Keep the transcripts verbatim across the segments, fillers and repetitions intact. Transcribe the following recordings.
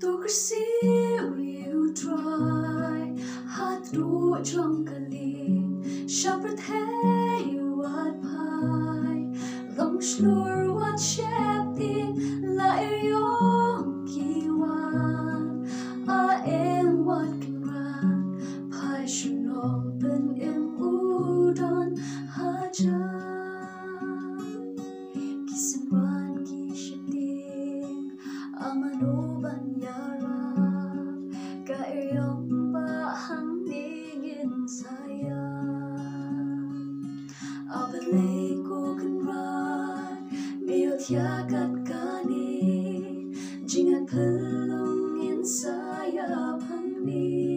see you try hard to trong kaling sharper thay you what pie long slur what sheptieng lại yong kiwan a em what can run pie shunom ben em udon hajan kisimran ki sheptieng amano ban yara ka iyong ba hangingin saya abalay ko kanran miyo tiyakat kane jingat pelungin saya pangni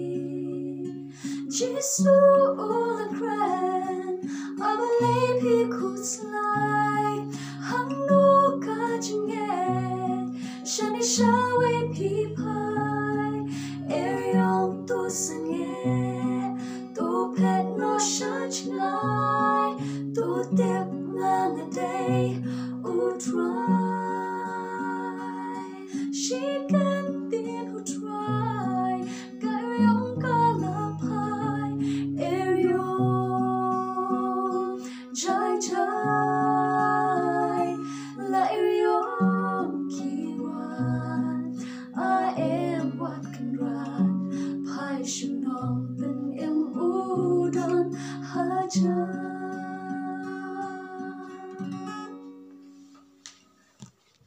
Jesu ulakran abalay pikut slay hangno ka jngrwai shani shaway pipai Ariel to sange to pet no shach ngai to tip ngang a day who try she can be who try Ariel kalapai Ariel jai jai la Ariel kiwan I am what can